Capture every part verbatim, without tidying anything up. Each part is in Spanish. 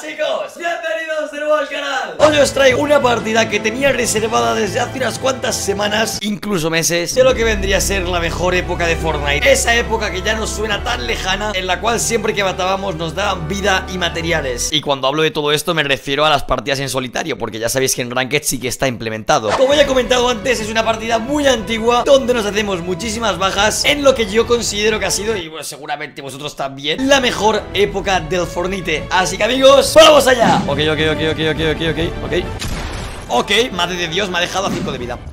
chicos, bienvenidos de nuevo al canal. Hoy os traigo una partida que tenía reservada desde hace unas cuantas semanas, incluso meses, de lo que vendría a ser la mejor época de Fortnite. Esa época que ya nos suena tan lejana, en la cual siempre que matábamos nos daban vida y materiales. Y cuando hablo de todo esto me refiero a las partidas en solitario, porque ya sabéis que en Ranked sí que está implementado. Como ya he comentado antes, es una partida muy antigua, donde nos hacemos muchísimas bajas, en lo que yo considero que ha sido, y bueno, seguramente vosotros también, la mejor época del Fortnite. Así que amigos, ¡vamos allá! Ok, ok, ok, ok, ok, ok, ok, ok. Ok, madre de Dios, me ha dejado a cinco de vida.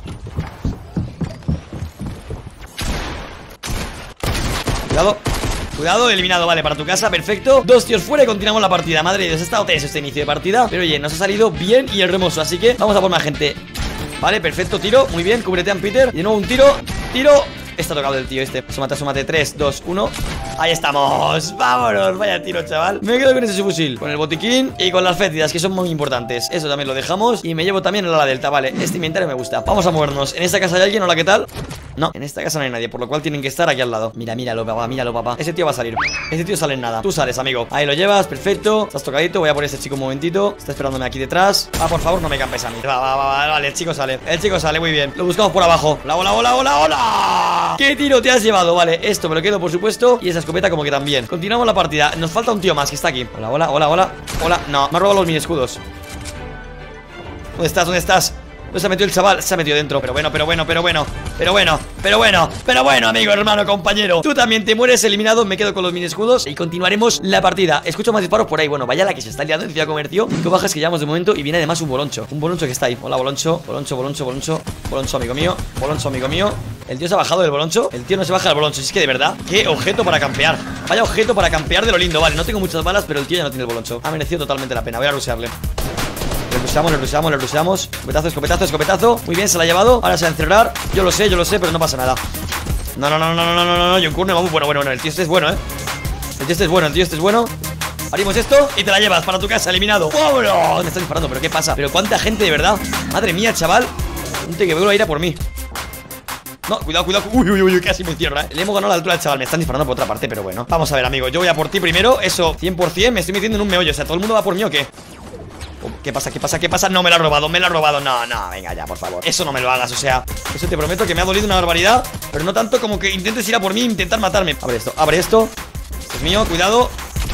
Cuidado, cuidado, eliminado, vale, para tu casa, perfecto. Dos tíos fuera y continuamos la partida. Madre de Dios, ha estado tenso este inicio de partida, pero oye, nos ha salido bien y hermoso, así que vamos a por más gente. Vale, perfecto, tiro, muy bien, cúbrete a Peter. Y de nuevo un tiro, tiro. Está tocado el tío este. Súmate, súmate. tres, dos, uno. Ahí estamos. Vámonos. Vaya tiro, chaval. Me quedo con ese subfusil, con el botiquín y con las fétidas, que son muy importantes. Eso también lo dejamos. Y me llevo también el ala delta. Vale, este inventario me gusta. Vamos a movernos. ¿En esta casa hay alguien? Hola, ¿qué tal? No, en esta casa no hay nadie, por lo cual tienen que estar aquí al lado. Mira, míralo, papá, míralo, papá. Ese tío va a salir. Ese tío sale en nada. Tú sales, amigo. Ahí lo llevas, perfecto. Estás tocadito. Voy a por ese chico un momentito. Está esperándome aquí detrás. Ah, por favor, no me campes a mí. Va, va, va, va. Vale, el chico sale. El chico sale, muy bien. Lo buscamos por abajo. Hola, hola, hola, hola, hola. ¿Qué tiro te has llevado? Vale, esto me lo quedo, por supuesto. Y esa escopeta como que también. Continuamos la partida. Nos falta un tío más que está aquí. Hola, hola, hola, hola. Hola. No, me ha robado los mini escudos. ¿Dónde estás? ¿Dónde estás? ¿Dónde se ha metido el chaval? Se ha metido dentro. Pero bueno, pero bueno, pero bueno. Pero bueno, pero bueno, pero bueno, amigo, hermano, compañero. Tú también te mueres eliminado. Me quedo con los mini escudos y continuaremos la partida. Escucho más disparos por ahí. Bueno, vaya la que se está liando en Ciudad Comercio. Cinco bajas que llevamos de momento. Y viene además un boloncho. Un boloncho que está ahí. Hola, boloncho. Boloncho, boloncho, boloncho. Boloncho, amigo mío. Boloncho, amigo mío. El tío se ha bajado del boloncho. El tío no se baja del boloncho. Si es que de verdad, qué objeto para campear. Vaya objeto para campear de lo lindo. Vale, no tengo muchas balas, pero el tío ya no tiene el boloncho. Ha merecido totalmente la pena. Voy a rushearle. Le rusheamos, le rusheamos, le rusheamos. Escopetazo, escopetazo, escopetazo. Muy bien, se la ha llevado. Ahora se va a encerrar. Yo lo sé, yo lo sé, pero no pasa nada. No, no, no, no, no, no, no, no. John Curne, vamos. Bueno, bueno, bueno. El tío este es bueno, eh. El tío este es bueno, el tío este es bueno. Abrimos esto y te la llevas para tu casa, eliminado. ¡Vámonos! Me estás disparando, pero ¿qué pasa? Pero cuánta gente, de verdad. Madre mía, chaval. Un tío que veo a ir a por mí. No, cuidado, cuidado. Uy, uy, uy, casi me cierra, eh. Le hemos ganado la altura al chaval. Me están disparando por otra parte, pero bueno. Vamos a ver, amigo. Yo voy a por ti primero. Eso, cien por cien. Me estoy metiendo en un meollo. O sea, ¿todo el mundo va por mí o qué? ¿Qué pasa? ¿Qué pasa? ¿Qué pasa? No, me lo ha robado, me lo ha robado. No, no, venga ya, por favor. Eso no me lo hagas, o sea, eso te prometo que me ha dolido una barbaridad. Pero no tanto como que intentes ir a por mí e intentar matarme. Abre esto, abre esto. Esto es mío, cuidado.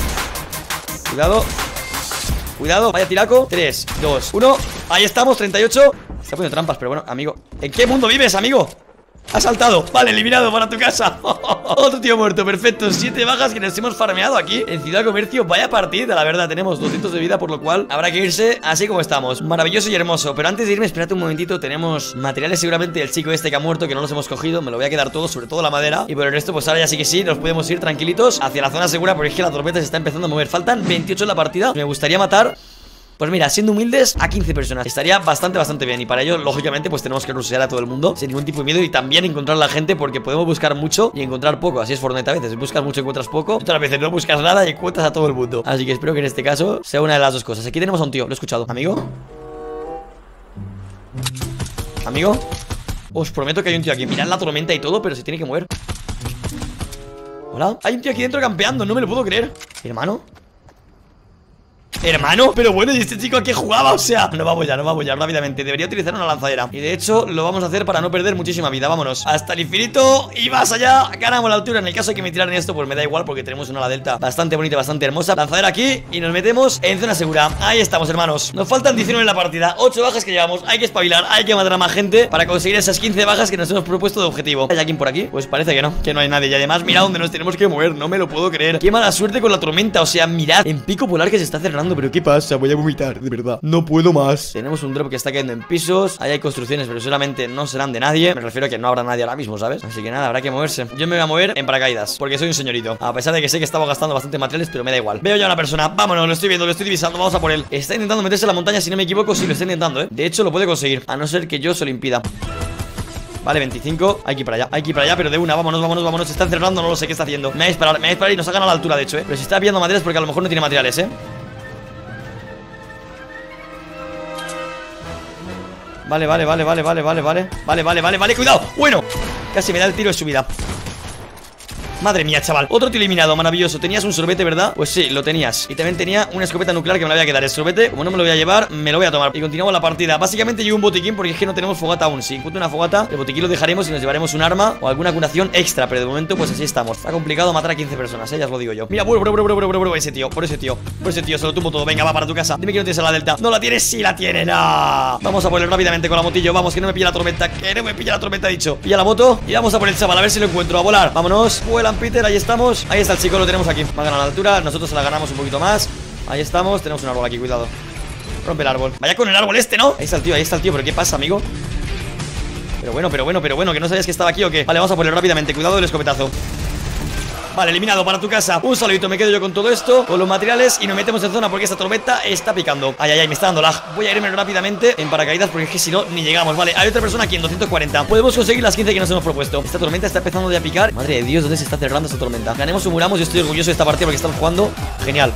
Cuidado. Cuidado, vaya tiraco. tres, dos, uno. Ahí estamos, treinta y ocho. Está poniendo trampas, pero bueno, amigo. ¿En qué mundo vives, amigo? Ha saltado, vale, eliminado para tu casa. Otro tío muerto, perfecto. Siete bajas que nos hemos farmeado aquí en Ciudad Comercio. Vaya partida, la verdad, tenemos doscientos de vida, por lo cual habrá que irse así como estamos. Maravilloso y hermoso, pero antes de irme, espérate un momentito. Tenemos materiales seguramente del chico este que ha muerto, que no los hemos cogido. Me lo voy a quedar todo, sobre todo la madera. Y por el resto, pues ahora ya sí que sí, nos podemos ir tranquilitos hacia la zona segura, porque es que la tormenta se está empezando a mover. Faltan veintiocho en la partida. Me gustaría matar, pues mira, siendo humildes, a quince personas. Estaría bastante, bastante bien. Y para ello, lógicamente, pues tenemos que rushear a todo el mundo sin ningún tipo de miedo. Y también encontrar a la gente, porque podemos buscar mucho y encontrar poco. Así es Fortnite a veces. Buscas mucho y encuentras poco. Otras veces no buscas nada y encuentras a todo el mundo. Así que espero que en este caso sea una de las dos cosas. Aquí tenemos a un tío, lo he escuchado. ¿Amigo? ¿Amigo? Os prometo que hay un tío aquí. Mirad la tormenta y todo, pero se tiene que mover. Hola. Hay un tío aquí dentro campeando, no me lo puedo creer. ¿Hermano? Hermano, pero bueno, ¿y este chico a qué jugaba? O sea, no vamos ya, no vamos ya, rápidamente. Debería utilizar una lanzadera. Y de hecho, lo vamos a hacer para no perder muchísima vida. Vámonos, hasta el infinito y más allá. Ganamos la altura. En el caso de que me tiraran esto, pues me da igual, porque tenemos una ala delta bastante bonita, bastante hermosa. Lanzadera aquí y nos metemos en zona segura. Ahí estamos, hermanos. Nos faltan diecinueve en la partida, ocho bajas que llevamos. Hay que espabilar, hay que matar a más gente para conseguir esas quince bajas que nos hemos propuesto de objetivo. ¿Hay alguien por aquí? Pues parece que no, que no hay nadie. Y además, mira dónde nos tenemos que mover. No me lo puedo creer. Qué mala suerte con la tormenta. O sea, mirad, en pico polar que se está cerrando. Pero ¿qué pasa? Voy a vomitar, de verdad. No puedo más. Tenemos un drop que está cayendo en pisos. Ahí hay construcciones, pero solamente no serán de nadie. Me refiero a que no habrá nadie ahora mismo, ¿sabes? Así que nada, habrá que moverse. Yo me voy a mover en paracaídas, porque soy un señorito. A pesar de que sé que estaba gastando bastante materiales, pero me da igual. Veo ya a una persona. Vámonos, lo estoy viendo, lo estoy divisando. Vamos a por él. Está intentando meterse en la montaña, si no me equivoco. Sí, lo está intentando, ¿eh? De hecho, lo puede conseguir, a no ser que yo se lo impida. Vale, veinticinco. Hay que ir para allá, hay que ir para allá, pero de una. Vámonos, vámonos, vámonos. Se está encerrando, no lo sé qué está haciendo. Me va a disparar, me va a disparar y nos ha ganado a la altura, de hecho, ¿eh? Pero si está pillando materiales, porque a lo mejor no tiene materiales, ¿eh? Vale, vale, vale, vale, vale, vale, vale. Vale, vale, vale, vale, cuidado. Bueno, casi me da el tiro de subida. Madre mía, chaval. Otro tío eliminado, maravilloso. Tenías un sorbete, ¿verdad? Pues sí, lo tenías. Y también tenía una escopeta nuclear que me la voy a quedar. El sorbete, como no me lo voy a llevar, me lo voy a tomar. Y continuamos la partida. Básicamente llevo un botiquín porque es que no tenemos fogata aún. Si encuentro una fogata, el botiquín lo dejaremos y nos llevaremos un arma o alguna curación extra. Pero de momento, pues así estamos. Está complicado matar a quince personas, ¿eh? Ya os lo digo yo. Mira, bro, bro, bro, bro, bro, bro, bro, ese tío, por ese tío, por ese tío, se lo tumbo todo. Venga, va para tu casa. Dime que no tienes a la delta. ¿No la tienes? Sí la tiene, no. Vamos a poner rápidamente con la motillo. Vamos, que no me pilla la tormenta. Que no me pilla la tormenta, he dicho. Pilla la moto y vamos a por el chaval, a ver si lo encuentro. A volar. Vámonos. Vuelan, Peter, ahí estamos. Ahí está el chico, lo tenemos aquí. Va a ganar la altura, nosotros se la ganamos un poquito más. Ahí estamos, tenemos un árbol aquí, cuidado. Rompe el árbol. Vaya con el árbol este, ¿no? Ahí está el tío, ahí está el tío, pero ¿qué pasa, amigo? Pero bueno, pero bueno, pero bueno, que no sabías que estaba aquí o qué. Vale, vamos a poner rápidamente, cuidado del escopetazo. Vale, eliminado para tu casa. Un saludito, me quedo yo con todo esto, con los materiales y nos metemos en zona porque esta tormenta está picando. Ay, ay, ay, me está dando lag. Voy a irme rápidamente en paracaídas porque es que si no, ni llegamos. Vale, hay otra persona aquí en doscientos cuarenta. Podemos conseguir las quince que nos hemos propuesto. Esta tormenta está empezando ya a picar. Madre de Dios, ¿dónde se está cerrando esta tormenta? Ganemos o muramos, yo estoy orgulloso de esta partida porque estamos jugando genial.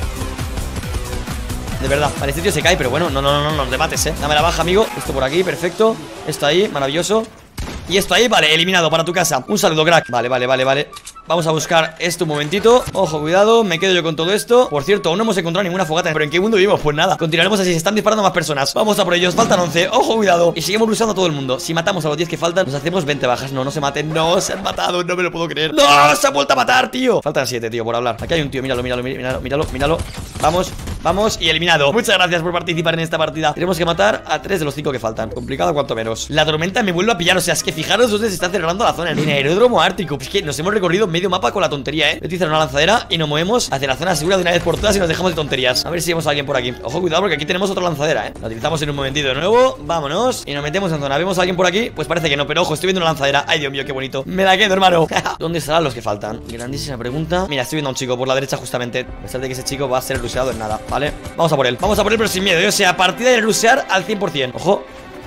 De verdad, vale, este tío se cae, pero bueno, no, no, no, no, no te mates, eh. Dame la baja, amigo. Esto por aquí, perfecto. Esto ahí, maravilloso. Y esto ahí, vale, eliminado para tu casa. Un saludo, crack. Vale, vale, vale, vale. Vamos a buscar esto un momentito. Ojo, cuidado, me quedo yo con todo esto. Por cierto, aún no hemos encontrado ninguna fogata. ¿Pero en qué mundo vivimos? Pues nada, continuaremos así, se están disparando más personas. Vamos a por ellos, faltan once, ojo, cuidado. Y seguimos luchando a todo el mundo. Si matamos a los diez que faltan, nos hacemos veinte bajas. No, no se maten, no, se han matado, no me lo puedo creer. No, se ha vuelto a matar, tío. Faltan siete, tío, por hablar. Aquí hay un tío, míralo, míralo, míralo, míralo, míralo. Vamos, vamos, y eliminado. Muchas gracias por participar en esta partida. Tenemos que matar a tres de los cinco que faltan. Complicado cuanto menos. La tormenta me vuelve a pillar, o sea, es que fijaros dónde se está cerrando la zona. En el aeródromo ártico. Es que nos hemos recorrido medio mapa con la tontería, eh. Utilizar una lanzadera y nos movemos hacia la zona segura de una vez por todas y nos dejamos de tonterías. A ver si vemos a alguien por aquí. Ojo, cuidado, porque aquí tenemos otra lanzadera, eh. La utilizamos en un momentito de nuevo. Vámonos y nos metemos en zona. ¿Vemos a alguien por aquí? Pues parece que no, pero ojo, estoy viendo una lanzadera. Ay, Dios mío, qué bonito. Me la quedo, hermano. ¿Dónde estarán los que faltan? Grandísima pregunta. Mira, estoy viendo a un chico por la derecha justamente. A pesar de que ese chico va a ser ruseado en nada, ¿vale? Vamos a por él. Vamos a por él, pero sin miedo, ¿eh? O sea, partida de rusear al cien por cien. Ojo.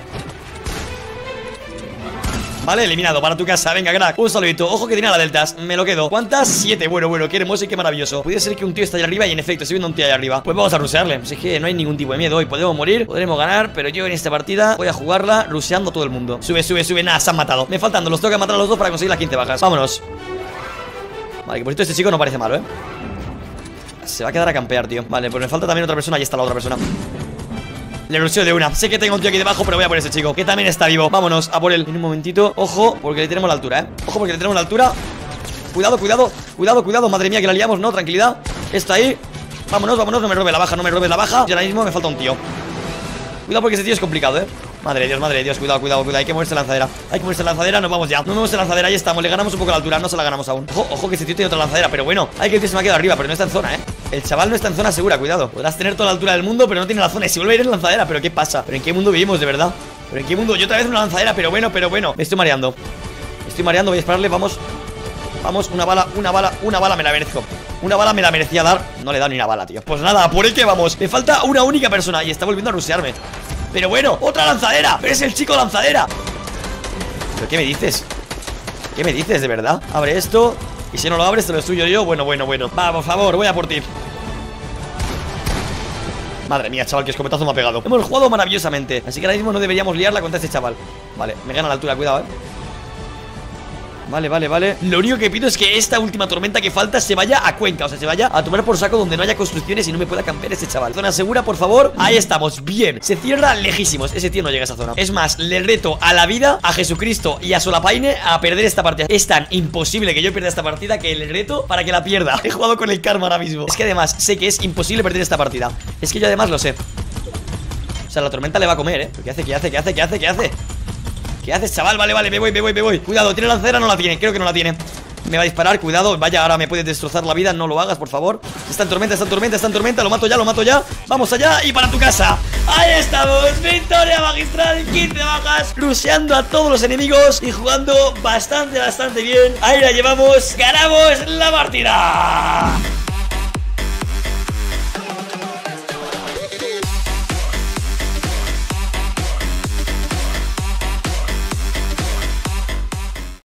Vale, eliminado para tu casa, venga, crack. Un saludito, ojo que tiene a la deltas, me lo quedo. ¿Cuántas? Siete, bueno, bueno, qué hermoso y qué maravilloso. Puede ser que un tío esté allá arriba y en efecto, estoy viendo un tío allá arriba. Pues vamos a rusearle, pues es que no hay ningún tipo de miedo hoy. Podemos morir, podremos ganar, pero yo en esta partida voy a jugarla ruseando a todo el mundo. Sube, sube, sube, nada, se han matado. Me faltan dos, los tengo que matar a los dos para conseguir las quince bajas. Vámonos. Vale, que por cierto este chico no parece malo, eh. Se va a quedar a campear, tío. Vale, pues me falta también otra persona, ahí está la otra persona. Le ruseo de una. Sé que tengo un tío aquí debajo, pero voy a por ese chico, que también está vivo. Vámonos a por él. En un momentito. Ojo, porque le tenemos la altura, eh. Ojo, porque le tenemos la altura. Cuidado, cuidado, cuidado, cuidado. Madre mía, que la liamos, ¿no? Tranquilidad. Está ahí. Vámonos, vámonos. No me robe la baja, no me robe la baja. Y ahora mismo me falta un tío. Cuidado porque ese tío es complicado, eh. Madre de Dios, madre de Dios, cuidado, cuidado, cuidado. Hay que moverse lanzadera. Hay que moverse lanzadera, nos vamos ya. No movemos lanzadera, ahí estamos. Le ganamos un poco la altura, no se la ganamos aún. Ojo, ojo que ese tío tiene otra lanzadera, pero bueno. Hay que el tío se me ha quedado arriba, pero no está en zona, eh. El chaval no está en zona segura, cuidado. Podrás tener toda la altura del mundo, pero no tiene la zona. Y si vuelve a ir en lanzadera, pero ¿qué pasa? ¿Pero en qué mundo vivimos, de verdad? ¿Pero en qué mundo? Yo otra vez en una lanzadera, pero bueno, pero bueno. Me estoy mareando. Me estoy mareando, voy a dispararle, vamos. Vamos, una bala, una bala, una bala me la merezco. Una bala me la merecía dar. No le da ni una bala, tío. Pues nada, por el que vamos. Me falta una única persona y está volviendo a rusearme. Pero bueno, otra lanzadera. Pero es el chico lanzadera. ¿Pero qué me dices? ¿Qué me dices, de verdad? Abre esto. Y si no lo abres, te lo destruyo yo. Bueno, bueno, bueno. Va, por favor, voy a por ti. Madre mía, chaval, que escopetazo me ha pegado. Hemos jugado maravillosamente, así que ahora mismo no deberíamos liarla contra este chaval. Vale, me gana la altura, cuidado, eh. Vale, vale, vale. Lo único que pido es que esta última tormenta que falta se vaya a Cuenca, o sea, se vaya a tomar por saco donde no haya construcciones y no me pueda campear ese chaval. Zona segura, por favor. Ahí estamos, bien. Se cierra lejísimos, ese tío no llega a esa zona. Es más, le reto a la vida, a Jesucristo y a Solapaine a perder esta partida. Es tan imposible que yo pierda esta partida que le reto para que la pierda. He jugado con el karma ahora mismo. Es que además sé que es imposible perder esta partida. Es que yo además lo sé. O sea, la tormenta le va a comer, ¿eh? ¿Qué hace? ¿Qué hace? ¿Qué hace? ¿Qué hace? ¿Qué hace? ¿Qué haces, chaval? Vale, vale, me voy, me voy, me voy. Cuidado, ¿tiene lanzadera o no la tiene? Creo que no la tiene. Me va a disparar, cuidado. Vaya, ahora me puede destrozar la vida. No lo hagas, por favor. Está en tormenta, está en tormenta, está en tormenta. Lo mato ya, lo mato ya. Vamos allá y para tu casa. Ahí estamos, victoria magistral, quince bajas, rusheando a todos los enemigos y jugando bastante, bastante bien. Ahí la llevamos, ganamos la partida.